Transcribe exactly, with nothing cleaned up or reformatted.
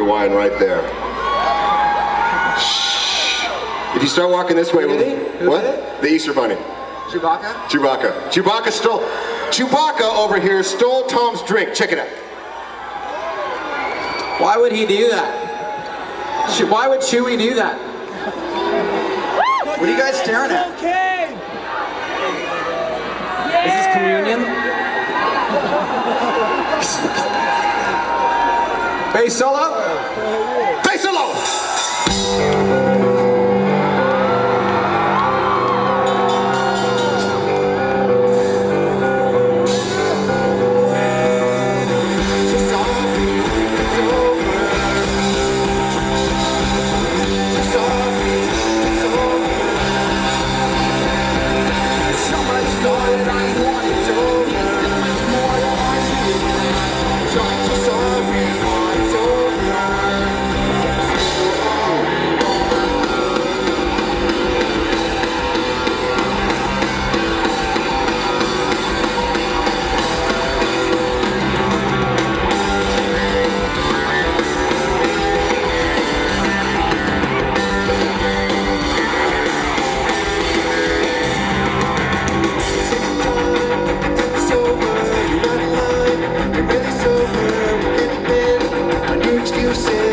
your wine right there. Shh. If you start walking this way, Who did he? Who what? did it? The Easter Bunny. Chewbacca? Chewbacca. Chewbacca stole. Chewbacca over here stole Tom's drink. Check it out. Why would he do that? Che- Why would Chewie do that? What are you guys staring at? Is this communion? Bass solo? Bass solo! You say